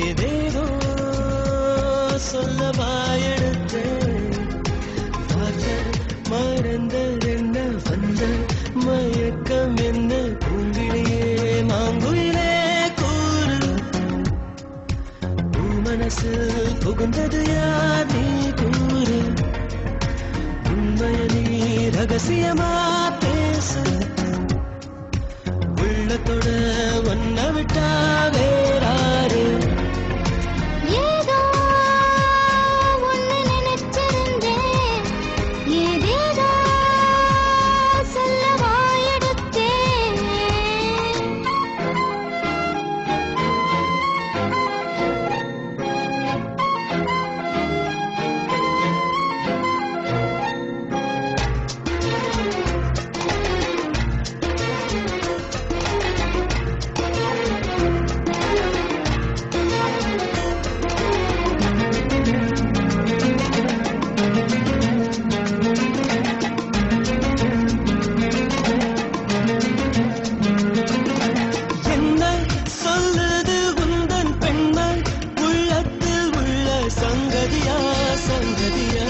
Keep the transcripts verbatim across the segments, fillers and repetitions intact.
ஏதேதோ சொல்ல வாயெடுத்தேன் வார்த்தை மறந்ததென்ன வந்த மயக்கம் என்ன பூங்கிலேயே மாங்குயிலே கூறு பூ மனசு புகுந்தது யார் நீ கூறு உண்மைய நீ ரகசியமா பேசு உள்ளத்தோட ஒன்ன விட்டா வேறாரு ஏதோ ஒன்னு நினைச்சிருந்தேன் ஏதேதோ சொல்ல வாயெடுத்தேன் சங்கதியா சங்கதியா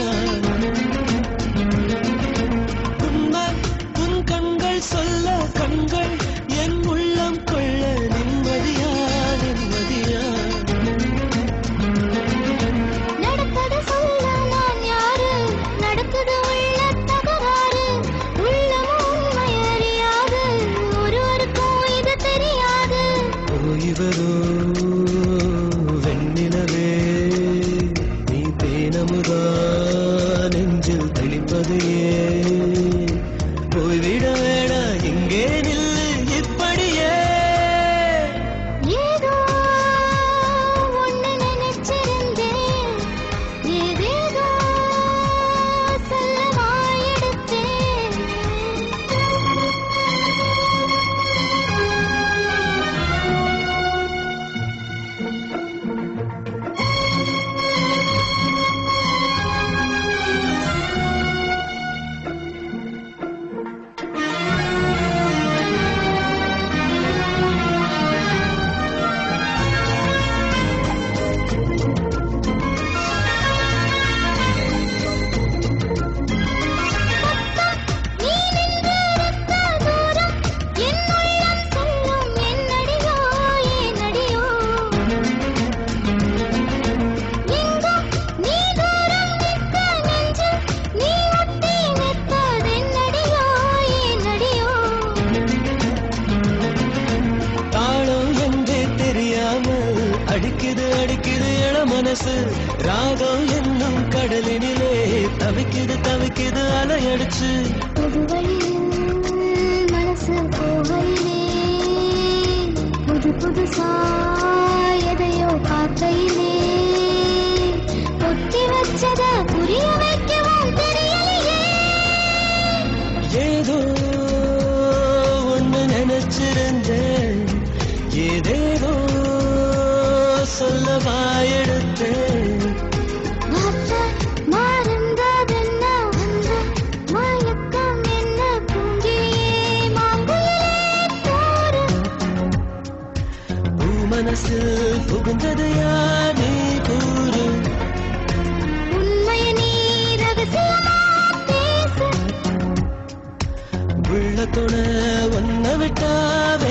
உண்மை உன் கண்கள் சொல்ல கண்கள் என் உள்ளம் கொள்ள நிம்மதியா நிம்மதியா நடப்பது சொல்ல நான் யாரு நடக்குது உள்ள தகராறு உள்ளமும் உண்மை அறியாது ஒருவருக்கும் இது தெரியாது இவரோ வெண்ணிலவே நமுதா நெஞ்சில் தெளிப்பதையே போய்விட வேட இங்கே நில்லு இப்படியே ஏதோ ஒன்னு நினைச்சிருந்தேன் ஏதேதோ சொல்ல வாயெடுத்தேன் அடிக்குது அடிக்குது என மனசு ராகம் என்னும் கடலினிலே தவிக்குது தவிக்குது அலையடிச்சு புது வழியில் மனசு போகையிலே புது புதுசா எதையோ பார்க்கையிலே பொத்தி வச்சத புரிய வைக்கவும் தெரியலையே ஏதோ ஒன்னு நினைச்சிருந்தேன் ஏதேதோ சொல்ல வாயெடுத்தேன் வார்த்தை மறந்ததென்ன வந்த மயக்கம் என்ன பூங்கியே மாங்குயிலே கூறு பூ மனசு புகுந்தது யார் நீ கூறு உண்மைய நீ ரகசியமா பேசு உள்ளத்தோட ஒன்ன விட்டா